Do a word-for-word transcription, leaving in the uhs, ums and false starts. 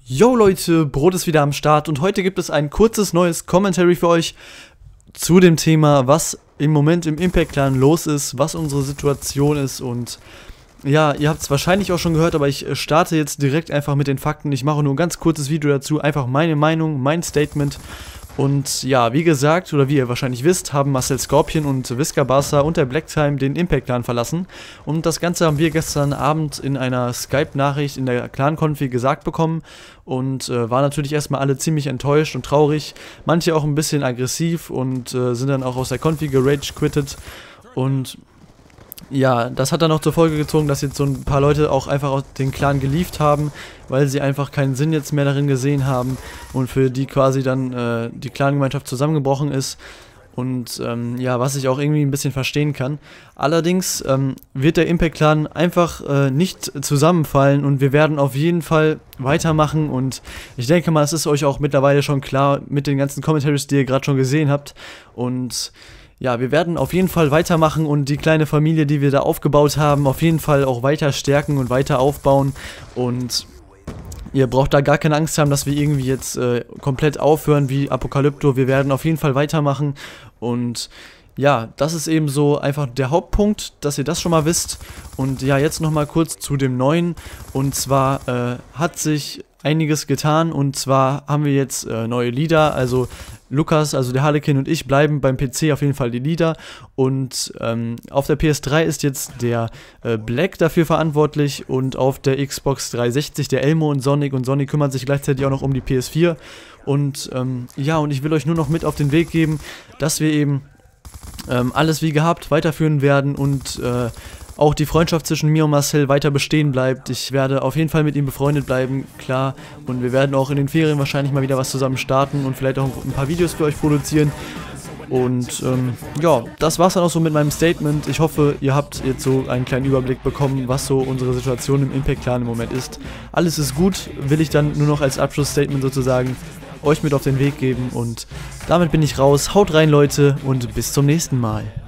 Yo Leute, Brot ist wieder am Start und heute gibt es ein kurzes neues Commentary für euch zu dem Thema, was im Moment im Impact Clan los ist, was unsere Situation ist. Und ja, ihr habt es wahrscheinlich auch schon gehört, aber ich starte jetzt direkt einfach mit den Fakten. Ich mache nur ein ganz kurzes Video dazu, einfach meine Meinung, mein Statement. Und ja, wie gesagt, oder wie ihr wahrscheinlich wisst, haben Marcel Scorpion und Visca Barca und der Blacktime den Impact Clan verlassen. Und das Ganze haben wir gestern Abend in einer Skype-Nachricht in der Clan-Konfi gesagt bekommen. Und äh, waren natürlich erstmal alle ziemlich enttäuscht und traurig. Manche auch ein bisschen aggressiv und äh, sind dann auch aus der Konfi gerage-quittet. Und ja, das hat dann auch zur Folge gezogen, dass jetzt so ein paar Leute auch einfach aus den Clan gelieft haben, weil sie einfach keinen Sinn jetzt mehr darin gesehen haben und für die quasi dann äh, die Clan-Gemeinschaft zusammengebrochen ist. Und ähm, ja, was ich auch irgendwie ein bisschen verstehen kann. Allerdings ähm, wird der Impact Clan einfach äh, nicht zusammenfallen und wir werden auf jeden Fall weitermachen. Und ich denke mal, es ist euch auch mittlerweile schon klar mit den ganzen Commentaries, die ihr gerade schon gesehen habt. Und ja, wir werden auf jeden Fall weitermachen und die kleine Familie, die wir da aufgebaut haben, auf jeden Fall auch weiter stärken und weiter aufbauen. Und ihr braucht da gar keine Angst haben, dass wir irgendwie jetzt äh, komplett aufhören wie Apokalypto. Wir werden auf jeden Fall weitermachen. Und ja, das ist eben so einfach der Hauptpunkt, dass ihr das schon mal wisst. Und ja, jetzt nochmal kurz zu dem Neuen. Und zwar äh, hat sich einiges getan und zwar haben wir jetzt äh, neue Leader, also Lukas, also der Harlequin und ich bleiben beim P C auf jeden Fall die Leader und ähm, auf der P S drei ist jetzt der äh, Black dafür verantwortlich und auf der Xbox dreihundertsechzig der Elmo und Sonic und Sonic kümmert sich gleichzeitig auch noch um die P S vier und ähm, ja, und ich will euch nur noch mit auf den Weg geben, dass wir eben ähm, alles wie gehabt weiterführen werden und äh, auch die Freundschaft zwischen mir und Marcel weiter bestehen bleibt. Ich werde auf jeden Fall mit ihm befreundet bleiben, klar. Und wir werden auch in den Ferien wahrscheinlich mal wieder was zusammen starten und vielleicht auch ein paar Videos für euch produzieren. Und ähm, ja, das war's dann auch so mit meinem Statement. Ich hoffe, ihr habt jetzt so einen kleinen Überblick bekommen, was so unsere Situation im Impact Clan im Moment ist. Alles ist gut, will ich dann nur noch als Abschlussstatement sozusagen euch mit auf den Weg geben. Und damit bin ich raus. Haut rein, Leute, und bis zum nächsten Mal.